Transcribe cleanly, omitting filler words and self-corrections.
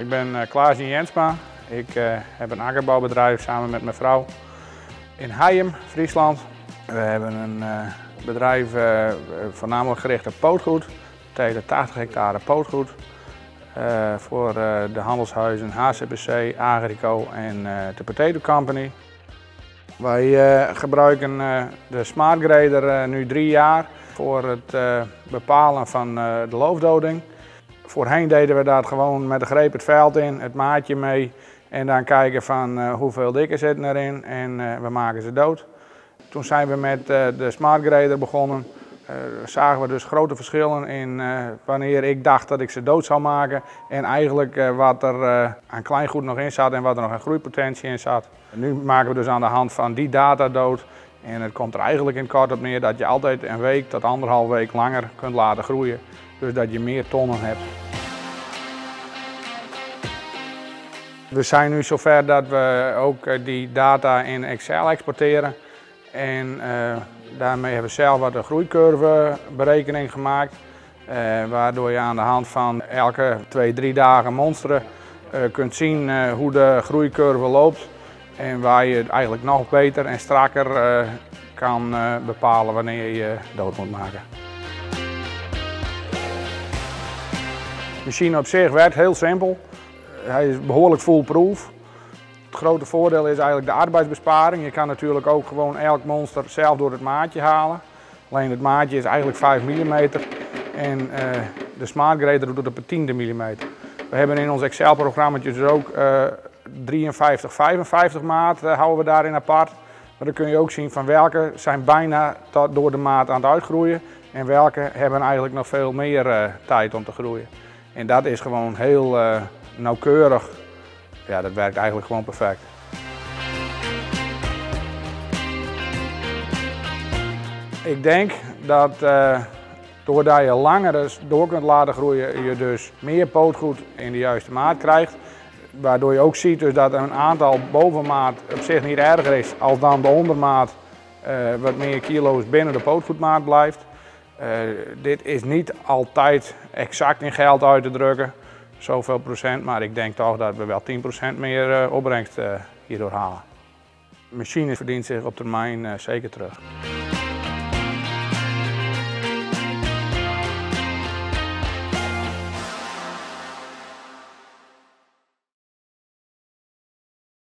Ik ben Klaas-Jan Jensma. Ik heb een akkerbouwbedrijf samen met mijn vrouw in Heijum, Friesland. We hebben een bedrijf voornamelijk gericht op pootgoed. Tegen 80 hectare pootgoed. Voor de handelshuizen HCBC, Agrico en de Potato Company. Wij gebruiken de Smart Grader nu 3 jaar voor het bepalen van de loofdoding. Voorheen deden we dat gewoon met de greep het veld in, het maatje mee en dan kijken van hoeveel dikken zitten erin en we maken ze dood. Toen zijn we met de Smart Grader begonnen. Zagen we dus grote verschillen in wanneer ik dacht dat ik ze dood zou maken en eigenlijk wat er aan kleingoed nog in zat en wat er nog aan groeipotentie in zat. Nu maken we dus aan de hand van die data dood en het komt er eigenlijk in kort op neer dat je altijd een week tot 1,5 week langer kunt laten groeien. Dus dat je meer tonnen hebt. We zijn nu zover dat we ook die data in Excel exporteren. En daarmee hebben we zelf wat een groeicurveberekening gemaakt. Waardoor je aan de hand van elke 2-3 dagen monsteren kunt zien hoe de groeicurve loopt. En waar je het eigenlijk nog beter en strakker kan bepalen wanneer je dood moet maken. De machine op zich werkt heel simpel. Hij is behoorlijk foolproof. Het grote voordeel is eigenlijk de arbeidsbesparing. Je kan natuurlijk ook gewoon elk monster zelf door het maatje halen. Alleen het maatje is eigenlijk 5 mm en de Smart Grader doet het op een 1/10 mm. We hebben in ons Excel-programma dus ook 53, 55 maat houden we daarin apart. Maar dan kun je ook zien van welke zijn bijna door de maat aan het uitgroeien en welke hebben eigenlijk nog veel meer tijd om te groeien. En dat is gewoon heel nauwkeurig. Ja, dat werkt eigenlijk gewoon perfect. Ik denk dat doordat je langer door kunt laten groeien, je dus meer pootgoed in de juiste maat krijgt. Waardoor je ook ziet dus dat een aantal bovenmaat op zich niet erger is als dan de ondermaat wat meer kilo's binnen de pootgoedmaat blijft. Dit is niet altijd exact in geld uit te drukken, zoveel procent, maar ik denk toch dat we wel 10% meer opbrengst hierdoor halen. De machine verdient zich op termijn zeker terug.